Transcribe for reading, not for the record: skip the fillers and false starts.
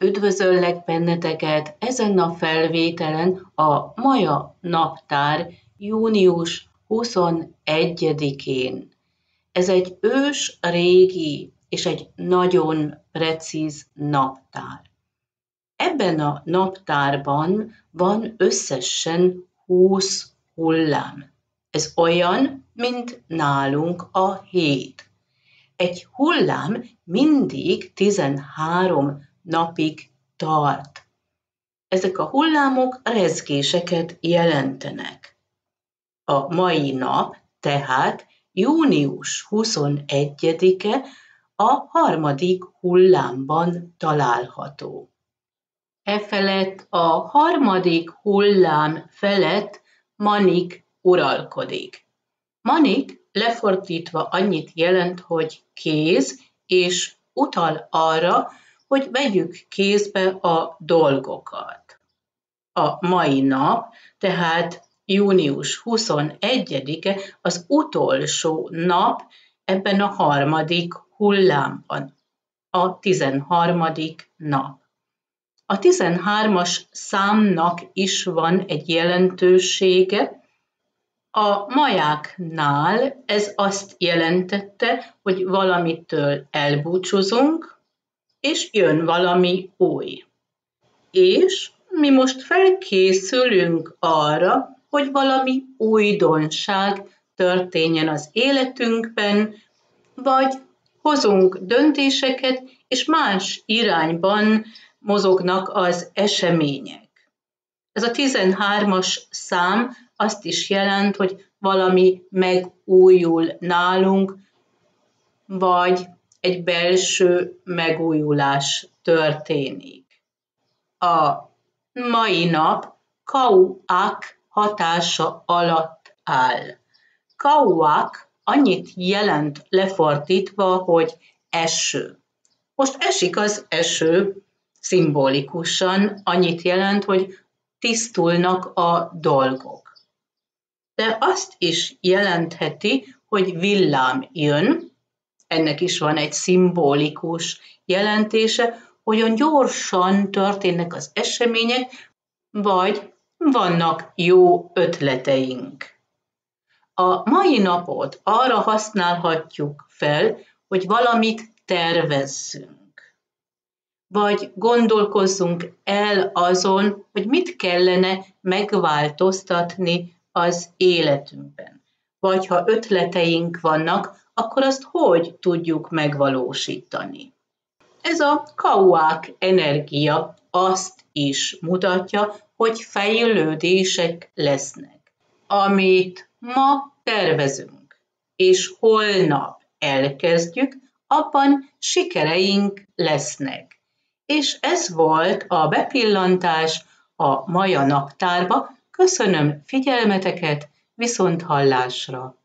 Üdvözöllek benneteket ezen a felvételen a Maja naptár június 21-én. Ez egy ős, régi és egy nagyon precíz naptár. Ebben a naptárban van összesen 20 hullám. Ez olyan, mint nálunk a hét. Egy hullám mindig 13 napig tart. Ezek a hullámok rezgéseket jelentenek. A mai nap, tehát június 21-e a harmadik hullámban található. Efelett a harmadik hullám felett Manik uralkodik. Manik lefordítva annyit jelent, hogy kéz, és utal arra, hogy vegyük kézbe a dolgokat. A mai nap, tehát június 21-e az utolsó nap ebben a harmadik hullámban, a 13. nap. A 13-as számnak is van egy jelentősége. A majáknál ez azt jelentette, hogy valamitől elbúcsúzunk, és jön valami új. És mi most felkészülünk arra, hogy valami újdonság történjen az életünkben, vagy hozunk döntéseket, és más irányban mozognak az események. Ez a 13-as szám azt is jelent, hogy valami megújul nálunk, vagy egy belső megújulás történik. A mai nap Kauak hatása alatt áll. Kauak annyit jelent lefordítva, hogy eső. Most esik az eső, szimbolikusan annyit jelent, hogy tisztulnak a dolgok. De azt is jelentheti, hogy villám jön, ennek is van egy szimbolikus jelentése, olyan gyorsan történnek az események, vagy vannak jó ötleteink. A mai napot arra használhatjuk fel, hogy valamit tervezzünk. Vagy gondolkozzunk el azon, hogy mit kellene megváltoztatni az életünkben. Vagy ha ötleteink vannak, akkor azt hogy tudjuk megvalósítani. Ez a kauák energia azt is mutatja, hogy fejlődések lesznek. Amit ma tervezünk, és holnap elkezdjük, abban sikereink lesznek. És ez volt a bepillantás a Maja naptárba. Köszönöm figyelmeteket, viszonthallásra!